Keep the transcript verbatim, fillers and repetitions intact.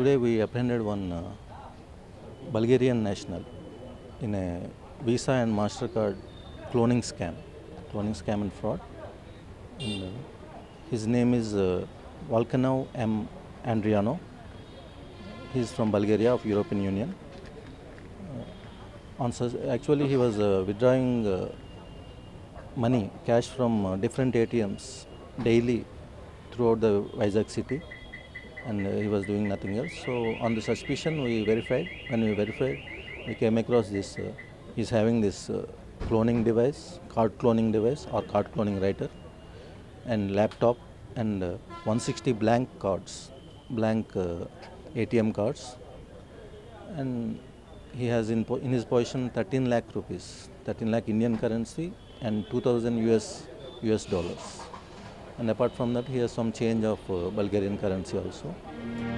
today we apprehended one uh, Bulgarian national in a Visa and MasterCard cloning scam, cloning scam and fraud. And, uh, his name is uh, Volkanov M. Andriano. He is from Bulgaria of European Union. Uh, on such, actually, he was uh, withdrawing uh, money, cash from uh, different A T Ms daily throughout the Vizag city, and uh, he was doing nothing else. So on the suspicion, we verified. When we verified, we came across this. Uh, he's having this uh, cloning device, card cloning device or card cloning writer, and laptop, and uh, one hundred sixty blank cards, blank uh, A T M cards, and he has in, in his possession thirteen lakh rupees, thirteen lakh Indian currency, and two thousand U S U S dollars. And apart from that, he has some change of uh, Bulgarian currency also.